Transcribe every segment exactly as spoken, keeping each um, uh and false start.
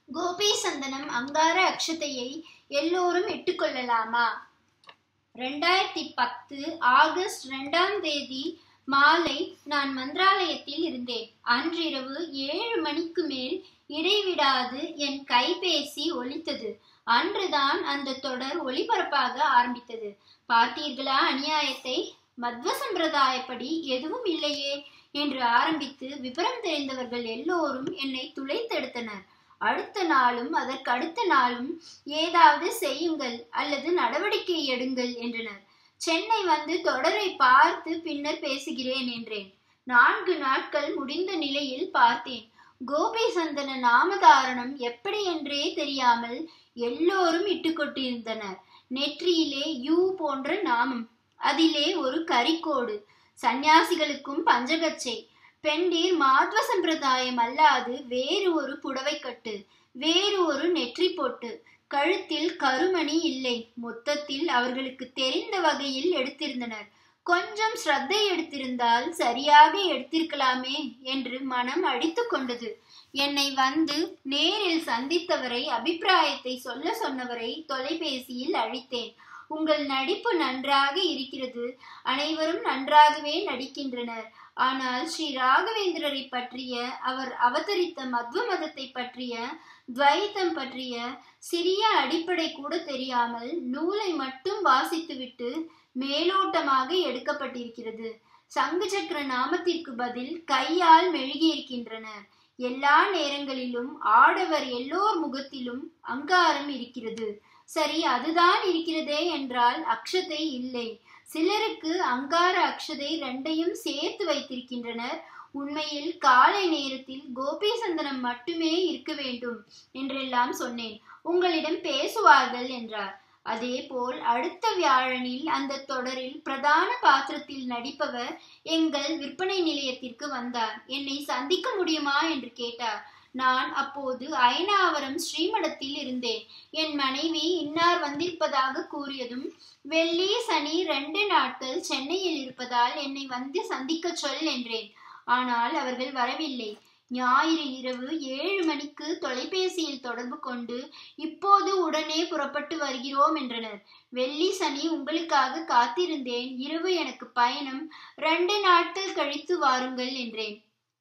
கோபி சந்தனம் அங்கார அக்ஷதையை எல்லோரும் இட்டுக்கொள்ளலாமா? ரெண்டாயிரத்தி பத்து ஆகஸ்ட் ரெண்டாம் தேதி மாலை நான் மந்திராலயத்தில் இருந்தேன். அன்றிரவு ஏழு மணிக்கு மேல் இடைவிடாது என் கைபேசி ஒலித்தது. அன்றுதான் அந்த தொடர் ஒளிபரப்பாக ஆரம்பித்தது. பார்த்தீர்களா அநியாயத்தை? மத்வ சம்பிரதாயப்படி எதுவும் இல்லையே என்று ஆரம்பித்து விபரம் தெரிந்தவர்கள் எல்லோரும் என்னை துளைத்தெடுத்தனர். அடுத்த நாளும் அதற்கு அடுத்த நாளும் ஏதாவது செய்யுங்கள் அல்லது நடவடிக்கை எடுங்கள் என்றனர். சென்னை வந்து தொடரை பார்த்து பின்னர் பேசுகிறேன் என்றேன். நான்கு நாட்கள் முடிந்த நிலையில் பார்த்தேன். கோபி சந்தன நாமதாரணம் எப்படி என்றே தெரியாமல் எல்லோரும் இட்டுக்கொண்டிருந்தனர். நெற்றியிலே யூ போன்ற நாமம், அதிலே ஒரு கரிக்கோடு. சந்நியாசிகளுக்கும் பஞ்சகச்சை. பெண்டீர் மாத்வ சம்பிரதாயம் அல்லாது வேறு ஒரு புடவை கட்டு, வேறு ஒரு நெற்றி பொட்டு, கழுத்தில் கருமணி இல்லை. மொத்தத்தில் அவர்களுக்கு தெரிந்த வகையில் எடுத்திருந்தனர். கொஞ்சம் ஸ்ரத்தை எடுத்திருந்தால் சரியாக எடுத்திருக்கலாமே என்று மனம் அடித்து கொண்டது. என்னை வந்து நேரில் சந்தித்தவரை, அபிப்பிராயத்தை சொல்ல சொன்னவரை தொலைபேசியில் அழைத்தேன். உங்கள் நடிப்பு நன்றாக இருக்கிறது, அனைவரும் நன்றாகவே நடிக்கின்றனர். ஆனால் ஸ்ரீ ராகவேந்திரரை பற்றிய, அவர் அவதரித்த மத்வ மதத்தை பற்றிய, துவைத்தம் பற்றிய சிறிய அடிப்படை கூட தெரியாமல் நூலை மட்டும் வாசித்துவிட்டு மேலோட்டமாக எடுக்கப்பட்டிருக்கிறது. சங்கு சக்கர நாமத்திற்கு பதில் கையால் மெழுகியிருக்கின்றனர். எல்லா நேரங்களிலும் ஆடவர் எல்லோர் முகத்திலும் அங்காரம் இருக்கிறது. சரி, அதுதான் இருக்கிறதே என்றால் அக்ஷதை இல்லை. சிலருக்கு அங்கார அக்ஷதை ரெண்டையும் சேர்த்து வைத்திருக்கின்றனர். உண்மையில் காலை நேரத்தில் கோபி சந்தனம் மட்டுமே இருக்க வேண்டும் என்றெல்லாம் சொன்னேன். உங்களிடம் பேசுவார்கள் என்றார். அதே போல் அடுத்த வியாழனில் அந்த தொடரில் பிரதான பாத்திரத்தில் நடிப்பவர் எங்கள் விற்பனை நிலையத்திற்கு வந்தார். என்னை சந்திக்க முடியுமா என்று கேட்டார். நான் அப்போது அயனாவரம் ஸ்ரீமடத்தில் இருந்தேன். என் மனைவி இன்னார் வந்திருப்பதாக கூறியதும், வெள்ளி சனி ரெண்டு நாட்கள் சென்னையில் இருப்பதால் என்னை வந்து சந்திக்க சொல் என்றேன். ஆனால் அவர்கள் வரவில்லை. ஞாயிறு இரவு ஏழு மணிக்கு தொலைபேசியில் தொடர்பு கொண்டு இப்போது உடனே புறப்பட்டு வருகிறோம் என்றனர். வெள்ளி சனி உங்களுக்காக காத்திருந்தேன். இரவு எனக்கு பயணம், ரெண்டு நாட்கள் கழித்து வாருங்கள் என்றேன்.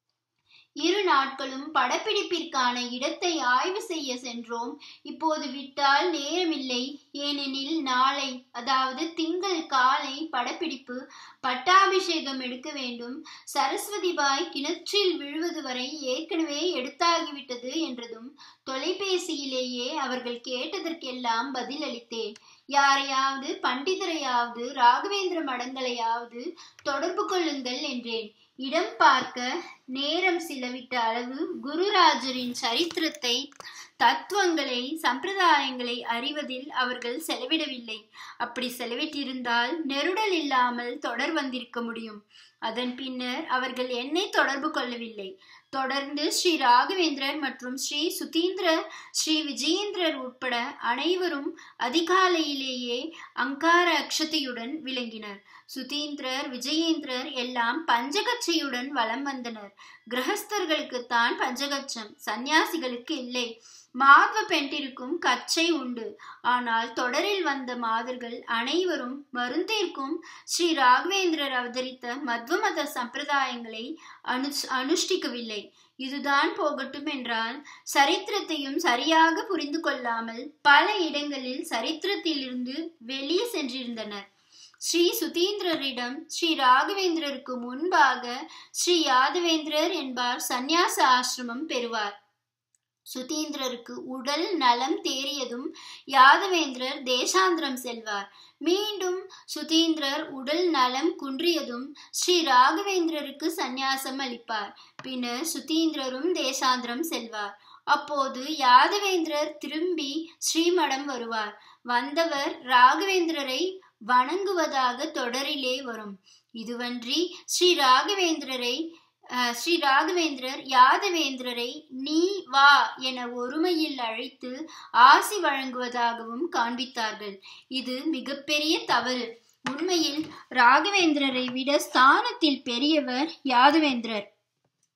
இரு நாட்களும் படப்பிடிப்பிற்கான இடத்தை ஆய்வு செய்ய சென்றோம். இப்போது விட்டால் நேரமில்லை. ஏனெனில் நாளை, அதாவது திங்கள் காலை படப்பிடிப்பு. பட்டாபிஷேகம் எடுக்க வேண்டும். சரஸ்வதி பாய் கிணற்றில் விழுவது வரை ஏற்கனவே எடுத்தாகிவிட்டது என்றதும் தொலைபேசியிலேயே அவர்கள் கேட்டதற்கெல்லாம் பதில் அளித்தேன். யாரையாவது, பண்டிதரையாவது, ராகவேந்திர மடங்களையாவது தொடர்பு கொள்ளுங்கள் என்றேன். இடம் பார்க்க நேரம் சிலவிட்ட அளவு குருராஜரின் சரித்திரத்தை, தத்துவங்களை, சம்பிரதாயங்களை அறிவதில் அவர்கள் செலவிடவில்லை. அப்படி செலவிட்டிருந்தால் நெருடல் இல்லாமல் தொடர் வந்திருக்க முடியும். அதன் பின்னர் அவர்கள் என்னை தொடர்பு கொள்ளவில்லை. தொடர்ந்து ஸ்ரீ ராகவேந்திரர் மற்றும் ஸ்ரீ சுதீந்திர, ஸ்ரீ விஜயேந்திரர் உட்பட அனைவரும் அதிகாலையிலேயே அங்கார அக்ஷதையுடன் விளங்கினர். சுதீந்திரர், விஜயேந்திரர் எல்லாம் பஞ்சகச்சையுடன் வலம் வந்தனர். கிரகஸ்தர்களுக்குத்தான் பஞ்சகச்சம், சந்நியாசிகளுக்கு இல்லை. மாதவ பெண்டிருக்கும் கச்சை உண்டு. ஆனால் தொடரில் வந்த மாதர்கள் அனைவரும் மருந்தேற்கும் ஸ்ரீ ராகவேந்திரர் அவதரித்த மத்வ மத சம்பிரதாயங்களை அனு அனுஷ்டிக்கவில்லை. இதுதான் போகட்டும் என்றால் சரித்திரத்தையும் சரியாக புரிந்து கொள்ளாமல் பல இடங்களில் சரித்திரத்திலிருந்து வெளியே சென்றிருந்தனர். ஸ்ரீ சுதீந்திரரிடம் ஸ்ரீ ராகவேந்திரருக்கு முன்பாக ஸ்ரீ யாதவேந்திரர் என்பார் சந்நியாச ஆசிரமம் பெறுவார். சுதீந்திரருக்கு உடல் நலம் தேறியதும் யாதவேந்திரர் தேசாந்திரம் செல்வார். மீண்டும் சுதீந்திரர் உடல் நலம் குன்றியதும் ஸ்ரீ ராகவேந்திரருக்கு சந்நியாசம் அளிப்பார். பின்னர் சுதீந்திரரும் தேசாந்திரம் செல்வார். அப்போது யாதவேந்திரர் திரும்பி ஸ்ரீமடம் வருவார். வந்தவர் ராகவேந்திரரை வணங்குவதாக தொடரிலே வரும். இதுவன்றி ஸ்ரீ ராகவேந்திரரை ஸ்ரீ ராகவேந்திரர் யாதவேந்திரரை நீ வா என ஒருமையில் அழைத்து ஆசி வழங்குவதாகவும் காண்பித்தார்கள். இது மிகப்பெரிய தவறு. உண்மையில் ராகவேந்திரரை விட ஸ்தானத்தில் பெரியவர் யாதவேந்திரர்.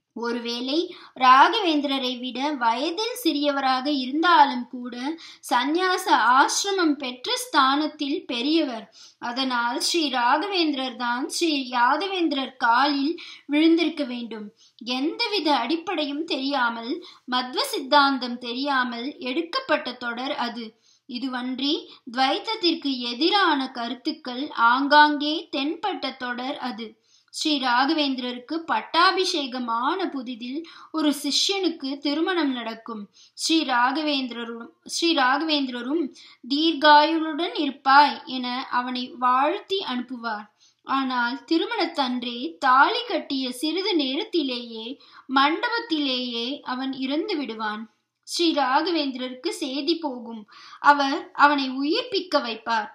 ஒருவேளை ராகவேந்திரரை விட வயதில் சிறியவராக இருந்தாலும் கூட சந்நியாச ஆசிரமம் பெற்ற ஸ்தானத்தில் பெரியவர். அதனால் ஸ்ரீ ராகவேந்திரர் தான் ஸ்ரீ யாதவேந்திரர் காலில் விழுந்திருக்க வேண்டும். எந்தவித அடிப்படையும் தெரியாமல், மத்வ சித்தாந்தம் தெரியாமல் எடுக்கப்பட்ட தொடர் அது. இதுவன்றி துவைத்தத்திற்கு எதிரான கருத்துக்கள் ஆங்காங்கே தென்பட்ட தொடர் அது. ஸ்ரீ ராகவேந்திரருக்கு பட்டாபிஷேகமான புதிதில் ஒரு சிஷ்யனுக்கு திருமணம் நடக்கும். ஸ்ரீ ராகவேந்திரரும் ஸ்ரீ ராகவேந்திரரும் தீர்காயுளுடன் இருப்பாய் என அவனை வாழ்த்தி அனுப்புவார். ஆனால் திருமணத்தன்றே தாலி கட்டிய சிறிது நேரத்திலேயே மண்டபத்திலேயே அவன் இறந்து விடுவான். ஸ்ரீ ராகவேந்திரருக்கு செய்தி போகும். அவர் அவனை உயிர்ப்பிக்க வைப்பார்.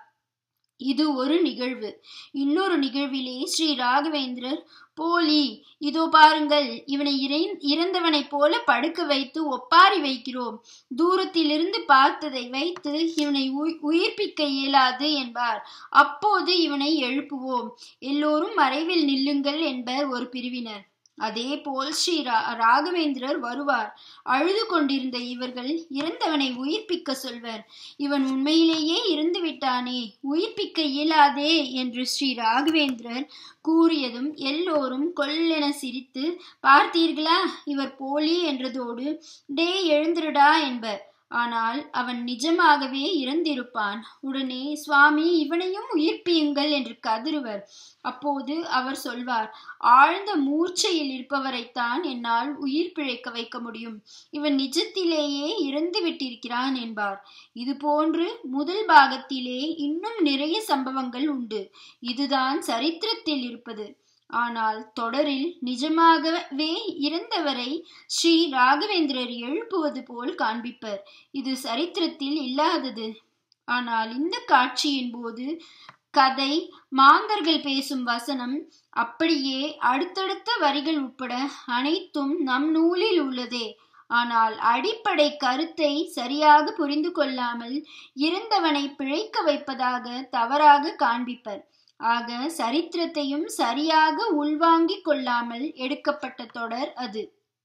இது ஒரு நிகழ்வு. இன்னொரு நிகழ்விலே ஸ்ரீ ராகவேந்திரர், போலி, இதோ பாருங்கள், இவனை இறந்தவனை போல படுக்க வைத்து ஒப்பாரி வைக்கிறோம். தூரத்திலிருந்து பார்த்ததை வைத்து இவனை உயிர்ப்பிக்க இயலாது என்பார். அப்போது இவனை எழுப்புவோம். எல்லோரும் மறைவில் நில்லுங்கள் என்பர் ஒரு பிரிவினர். அதே போல் ஸ்ரீ ராகவேந்திரர் வருவார். அழுது கொண்டிருந்த இவர்கள் இறந்தவனை உயிர்ப்பிக்க சொல்வர். இவன் உண்மையிலேயே இறந்து விட்டானே, உயிர்ப்பிக்க இயலாதே என்று ஸ்ரீ ராகவேந்திரர் கூறியதும் எல்லோரும் கொல்லென சிரித்து, பார்த்தீர்களா, இவர் போலி என்றதோடு டே எழுந்திருடா என்பர். ஆனால் அவன் நிஜமாகவே இறந்திருப்பான். உடனே சுவாமி, இவனையும் உயிர்ப்பியுங்கள் என்று கதறுவர். அப்போது அவர் சொல்வார், ஆழ்ந்த மூர்ச்சையில் இருப்பவரைத்தான் என்னால் உயிர் பிழைக்க வைக்க முடியும். இவன் நிஜத்திலேயே இறந்து விட்டிருக்கிறான் என்பார். இது போன்று முதல் பாகத்திலே இன்னும் நிறைய சம்பவங்கள் உண்டு. இதுதான் சரித்திரத்தில் இருப்பது. ஆனால் தொடரில் நிஜமாகவே இறந்தவரை ஸ்ரீ ராகவேந்திரர் எழுப்புவது போல் காண்பிப்பர். இது சரித்திரத்தில் இல்லாதது. ஆனால் இந்த காட்சியின் போது கதை, மாந்தர்கள் பேசும் வசனம், அப்படியே அடுத்தடுத்த வரிகள் உட்பட அனைத்தும் நம் நூலில் உள்ளதே. ஆனால் அடிப்படை கருத்தை சரியாக புரிந்து கொள்ளாமல் இறந்தவனை பிழைக்க வைப்பதாக தவறாக காண்பிப்பர். ஆக சரித்திரத்தையும் சரியாக உள்வாங்கிக் கொள்ளாமல் எடுக்கப்பட்ட தொடர் அது.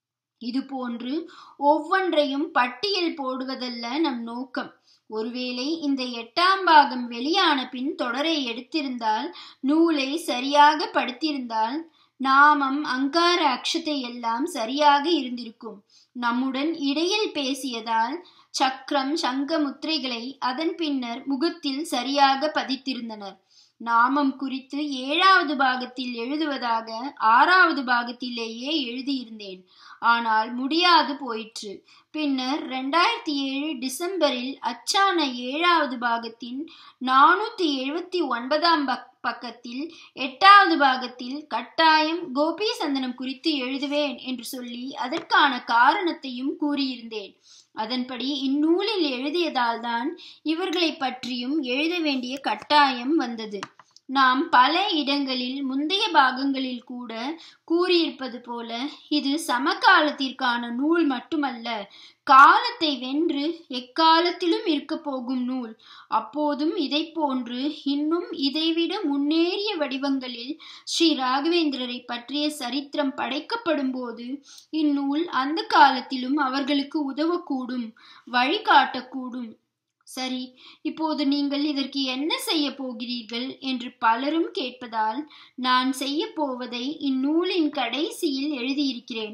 இது போன்று ஒவ்வொன்றையும் பட்டியல் போடுவதல்ல நம் நோக்கம். ஒருவேளை இந்த எட்டாம் பாகம் வெளியான பின் தொடரை எடுத்திருந்தால், நூலை சரியாக படித்திருந்தால், நாமம், அங்கார அக்ஷதை எல்லாம் சரியாக இருந்திருக்கும். நம்முடன் இடையில் பேசியதால் சக்கரம், சங்க முத்திரைகளை அதன் பின்னர் முகத்தில் சரியாக பதித்திருந்தனர். நாமம் குறித்து ஏழாவது பாகத்தில் எழுதுவதாக ஆறாவது பாகத்திலேயே எழுதியிருந்தேன். ஆனால் முடியாது போயிற்று. பின்னர் இரண்டாயிரத்தி ஏழு டிசம்பரில் அச்சான ஏழாவது பாகத்தின் நானூத்தி எழுபத்தி ஒன்பதாம் பக்கத்தில் எட்டாவது பாகத்தில் கட்டாயம் கோபி சந்தனம் குறித்து எழுதுவேன் என்று சொல்லி அதற்கான காரணத்தையும் கூறியிருந்தேன். அதன்படி இந்நூலில் எழுதியதால் தான் இவர்களை பற்றியும் எழுத வேண்டிய கட்டாயம் வந்தது. நாம் பல இடங்களில் முந்தைய பாகங்களில் கூட கூறியிருப்பது போல இது சமகாலத்திற்கான நூல் மட்டுமல்ல, காலத்தை வென்று எக்காலத்திலும் இருக்க போகும் நூல். அப்போதும் இதை போன்று இன்னும் இதைவிட முன்னேறிய வடிவங்களில் ஸ்ரீ ராகவேந்திரரை பற்றிய சரித்திரம் படைக்கப்படும் போது இந்நூல் அந்த காலத்திலும் அவர்களுக்கு உதவக்கூடும், வழிகாட்டக்கூடும். சரி, இப்போது நீங்கள் இதற்கு என்ன செய்ய போகிறீர்கள் என்று பலரும் கேட்பதால் நான் செய்ய போவதை இந்நூலின் கடைசியில் எழுதியிருக்கிறேன்.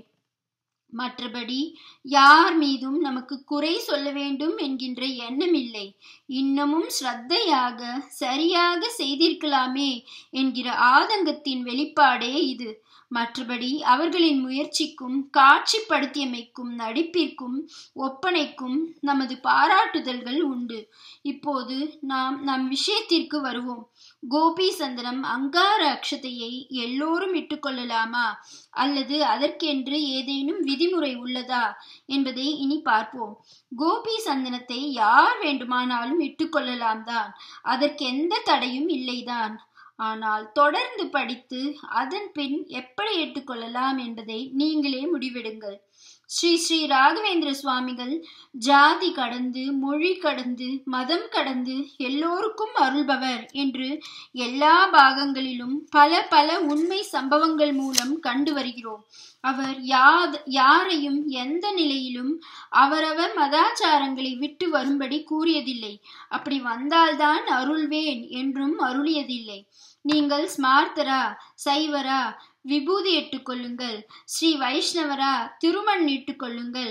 மற்றபடி யார் மீதும் நமக்கு குறை சொல்ல வேண்டும் என்கின்ற எண்ணம் இல்லை. இன்னமும் ஸ்ரத்தையாக சரியாக செய்திருக்கலாமே என்கிற ஆதங்கத்தின் வெளிப்பாடே இது. மற்றபடி அவர்களின் முயற்சிக்கும் காட்சிப்படுத்தியமைக்கும் நடிப்பிற்கும் ஒப்பனைக்கும் நமது பாராட்டுதல்கள் உண்டு. இப்போது நாம் நம் விஷயத்திற்கு வருவோம். கோபி சந்தனம் அங்கார அக்ஷதையை எல்லோரும் இட்டுக்கொள்ளலாமா அல்லது அதற்கென்று ஏதேனும் விதிமுறை உள்ளதா என்பதை இனி பார்ப்போம். கோபி சந்தனத்தை யார் வேண்டுமானாலும் இட்டுக்கொள்ளலாம் தான், அதற்கு எந்த தடையும் இல்லைதான். ஆனால் தொடர்ந்து படித்து அதன் பின் எப்படி ஏற்றுக்கொள்ளலாம் என்பதை நீங்களே முடிவெடுங்கள். ஸ்ரீ ஸ்ரீ ராகவேந்திர சுவாமிகள் ஜாதி கடந்து, மொழி கடந்து, மதம் கடந்து எல்லோருக்கும் அருள்பவர் என்று எல்லா பாகங்களிலும் பல பல உண்மை சம்பவங்கள் மூலம் கண்டு வருகிறோம். அவர் யாத் யாரையும் எந்த நிலையிலும் அவரவர் மதாச்சாரங்களை விட்டு வரும்படி கூறியதில்லை. அப்படி வந்தால்தான் அருள்வேன் என்றும் அருளியதில்லை. நீங்கள் ஸ்மார்த்தரா, சைவரா, விபூதி இட்டுக் கொள்ளுங்கள், ஸ்ரீ வைஷ்ணவரா, திருமண் இட்டுக் கொள்ளுங்கள்,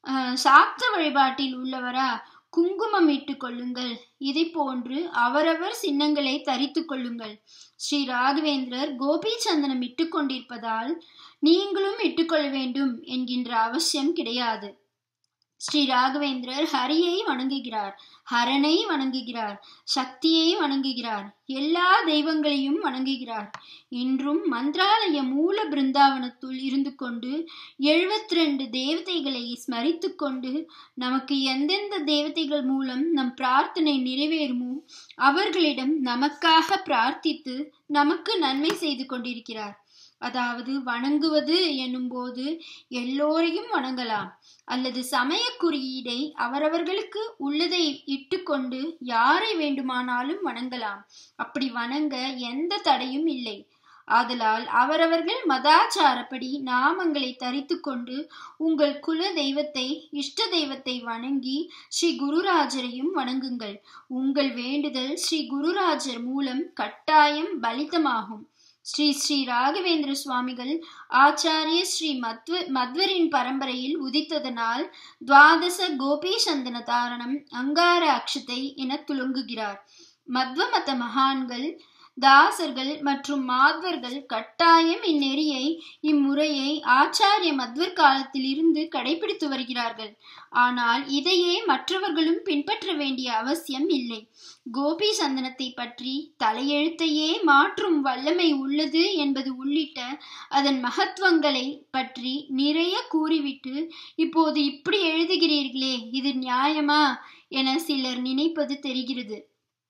சாக்த வழிபாட்டில் உள்ளவரா, குங்குமம் இட்டுக் கொள்ளுங்கள், இதை போன்று அவரவர் சின்னங்களை தரித்து கொள்ளுங்கள். ஸ்ரீ ராகவேந்திரர் கோபி சந்தனம் இட்டுக் கொண்டிருப்பதால் நீங்களும் இட்டுக்கொள்ள வேண்டும் என்கின்ற அவசியம் கிடையாது. ஸ்ரீ ராகவேந்திரர் ஹரியை வணங்குகிறார், ஹரனை வணங்குகிறார், சக்தியை வணங்குகிறார், எல்லா தெய்வங்களையும் வணங்குகிறார். இன்றும் மந்திராலய மூல பிருந்தாவனத்துள் இருந்து கொண்டு எழுபத்தி ரெண்டு தேவதைகளை ஸ்மரித்து கொண்டு நமக்கு எந்தெந்த தேவதைகள் மூலம் நம் பிரார்த்தனை நிறைவேறுமோ அவர்களிடம் நமக்காக பிரார்த்தித்து நமக்கு நன்மை செய்து கொண்டிருக்கிறார். அதாவது வணங்குவது என்னும் போது எல்லோரையும் வணங்கலாம், அல்லது சமய குறியீடை அவரவர்களுக்கு உள்ளதை இட்டுக்கொண்டு யாரை வேண்டுமானாலும் வணங்கலாம். அப்படி வணங்க எந்த தடையும் இல்லை. ஆதலால் அவரவர்கள் மதாச்சாரப்படி நாமங்களை தரித்து கொண்டு உங்கள் குல தெய்வத்தை, இஷ்ட தெய்வத்தை வணங்கி ஸ்ரீ குருராஜரையும் வணங்குங்கள். உங்கள் வேண்டுதல் ஸ்ரீ குருராஜர் மூலம் கட்டாயம் பலிதமாகும். ஸ்ரீ ஸ்ரீ ராகவேந்திர சுவாமிகள் ஆச்சாரிய ஸ்ரீ மத்வ மத்வரின் பரம்பரையில் உதித்ததனால் துவாதச கோபி சந்தன தாரணம் அங்கார அக்ஷதை என துலங்குகிறார். மத்வ மத மகான்கள், தாசர்கள் மற்றும் மாத்வர்கள் கட்டாயம் இந்நெறியை, இம்முறையை ஆச்சாரிய மத்வர் காலத்தில் இருந்து கடைபிடித்து வருகிறார்கள். ஆனால் இதையே மற்றவர்களும் பின்பற்ற வேண்டிய அவசியம் இல்லை. கோபி சந்தனத்தை பற்றி தலையெழுத்தையே மாற்றும் வல்லமை உள்ளது என்பது உள்ளிட்ட அதன் மகத்துவங்களை பற்றி நிறைய கூறிவிட்டு இப்போது இப்படி எழுதுகிறீர்களே, இது நியாயமா என சிலர் நினைப்பது தெரிகிறது.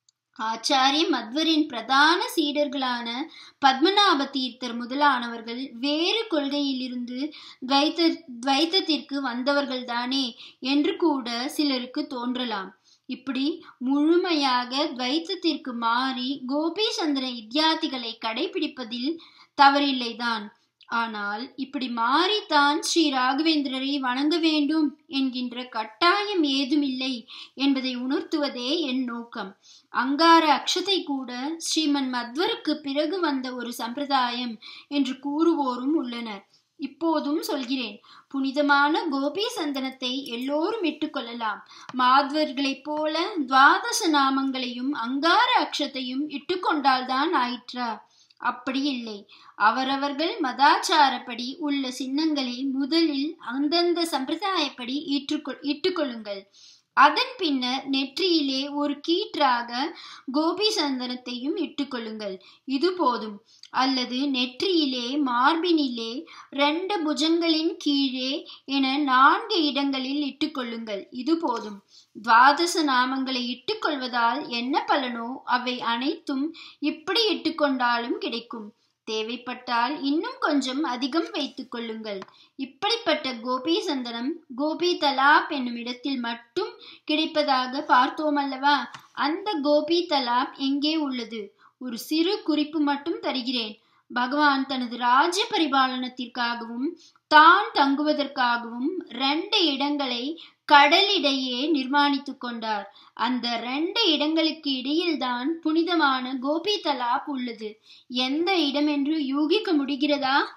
ஆச்சாரிய மத்வரின் பிரதான சீடர்களான பத்மநாப தீர்த்தர் முதலானவர்கள் வேறு கொள்கையிலிருந்து துவைத்த துவைத்தத்திற்கு வந்தவர்கள்தானே என்று கூட சிலருக்கு தோன்றலாம். இப்படி முழுமையாக துவைத்தத்திற்கு மாறி கோபி சந்திர வித்யார்த்திகளை கடைபிடிப்பதில் தவறில்லைதான். ஆனால் இப்படி மாறித்தான் ஸ்ரீ ராகவேந்திரரை வணங்க வேண்டும் என்கின்ற கட்டாயம் ஏதுமில்லை என்பதை உணர்த்துவதே என் நோக்கம். அங்கார அக்ஷதை கூட ஸ்ரீமன் மத்வருக்கு பிறகு வந்த ஒரு சம்பிரதாயம் என்று கூறுவோரும் உள்ளனர். இப்போதும் சொல்கிறேன், புனிதமான கோபி சந்தனத்தை எல்லோரும் இட்டுக்கொள்ளலாம். மாத்வர்களைப் போல துவாதச நாமங்களையும் அங்கார அக்ஷத்தையும் இட்டுக்கொண்டால்தான் ஆயிற்றா? அப்படி இல்லை. அவரவர்கள் மதாச்சாரப்படி உள்ள சின்னங்களை முதலில் அந்தந்த சம்பிரதாயப்படி இட்டுக்கொள் இட்டுக்கொள்ளுங்கள். அதன் பின்னர் நெற்றியிலே ஒரு கீற்றாக கோபி சந்தனத்தையும் இட்டுக்கொள்ளுங்கள். இது போதும். அல்லது நெற்றியிலே, மார்பினிலே, ரெண்டு புஜங்களின் கீழே என நான்கு இடங்களில் இட்டுக்கொள்ளுங்கள். இது போதும். துவாதச நாமங்களை இட்டுக்கொள்வதால் என்ன பலனோ அவை அனைத்தும் இப்படி இட்டுக்கொண்டாலும் கிடைக்கும். தேவைப்பட்டால் இன்னும் கொஞ்சம் அதிகம் வைத்துக் கொள்ளுங்கள். இப்படிப்பட்ட கோபி சந்தனம் கோபி தலாப் என்னும் இடத்தில் மட்டும் கிடைப்பதாக பார்த்தோமல்லவா? அந்த கோபி தலாப் எங்கே உள்ளது? ஒரு சிறு குறிப்பு மட்டும் தருகிறேன். பகவான் தனது ராஜ்ய பரிபாலனத்திற்காகவும் தான் தங்குவதற்காகவும் ரெண்டு இடங்களை கடலிடையே நிர்மாணித்து கொண்டார். அந்த ரெண்டு இடங்களுக்கு இடையில்தான் புனிதமான கோபி தலாப் உள்ளது. எந்த இடம் என்று யூகிக்க முடிகிறதா?